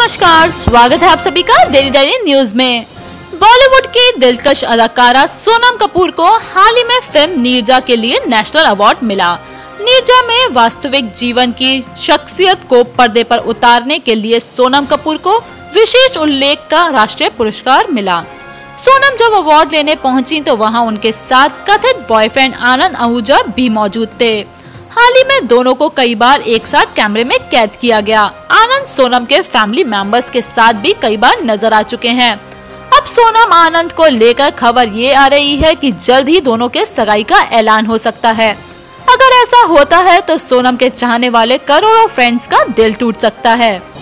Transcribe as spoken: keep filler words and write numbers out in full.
नमस्कार, स्वागत है आप सभी का डेली डेली न्यूज में। बॉलीवुड की दिलकश अदाकारा सोनम कपूर को हाल ही में फिल्म नीरजा के लिए नेशनल अवार्ड मिला। नीरजा में वास्तविक जीवन की शख्सियत को पर्दे पर उतारने के लिए सोनम कपूर को विशेष उल्लेख का राष्ट्रीय पुरस्कार मिला। सोनम जब अवार्ड लेने पहुंची तो वहां उनके साथ कथित बॉयफ्रेंड आनंद आहूजा भी मौजूद थे। हाल ही में दोनों को कई बार एक साथ कैमरे में कैद किया गया। आनंद सोनम के फैमिली मेंबर्स के साथ भी कई बार नजर आ चुके हैं। अब सोनम आनंद को लेकर खबर ये आ रही है कि जल्द ही दोनों के सगाई का ऐलान हो सकता है। अगर ऐसा होता है तो सोनम के चाहने वाले करोड़ों फ्रेंड्स का दिल टूट सकता है।